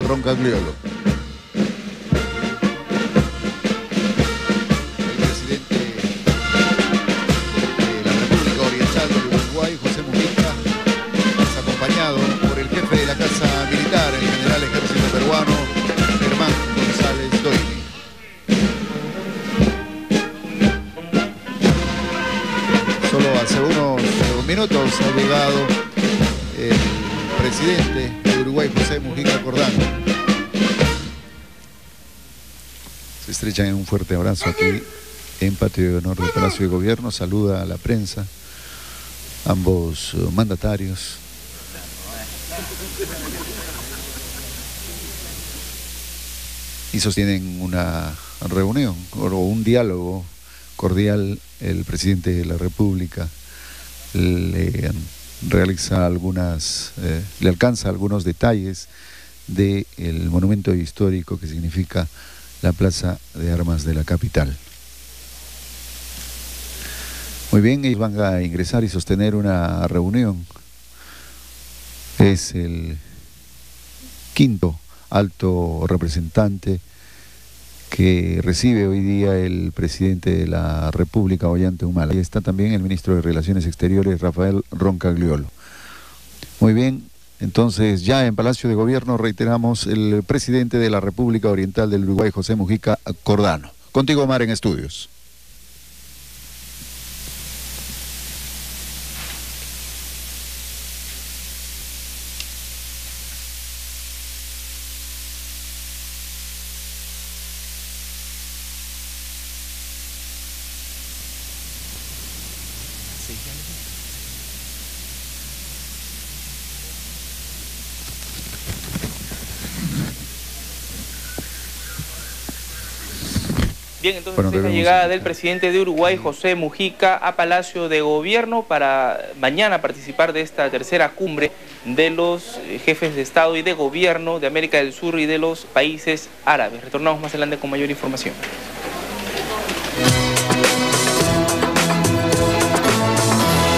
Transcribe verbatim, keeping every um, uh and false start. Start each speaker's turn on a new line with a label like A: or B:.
A: Roncagliolo. El presidente de la República Oriental del Uruguay, José Mujica, es acompañado por el jefe de la Casa Militar, el general Ejército Peruano, Germán González Doyle. Solo hace unos minutos ha llegado el presidente de Uruguay, José Mujica Cordano. Se estrechan en un fuerte abrazo aquí en Patio de Honor del Palacio de Gobierno. Saluda a la prensa, ambos mandatarios. Y sostienen una reunión o un diálogo cordial. El presidente de la República le realiza algunas, eh, le alcanza algunos detalles del monumento histórico que significa la Plaza de Armas de la capital. Muy bien, ellos van a ingresar y sostener una reunión. Es el quinto alto representante que recibe hoy día el presidente de la República, Ollanta Humala. Ahí está también el ministro de Relaciones Exteriores, Rafael Roncagliolo. Muy bien, entonces ya en Palacio de Gobierno reiteramos el presidente de la República Oriental del Uruguay, José Mujica Cordano. Contigo, Omar, en estudios.
B: Bien, entonces bueno, es la llegada del presidente de Uruguay, José Mujica, a Palacio de Gobierno para mañana participar de esta tercera cumbre de los jefes de Estado y de Gobierno de América del Sur y de los países árabes. Retornamos más adelante con mayor información.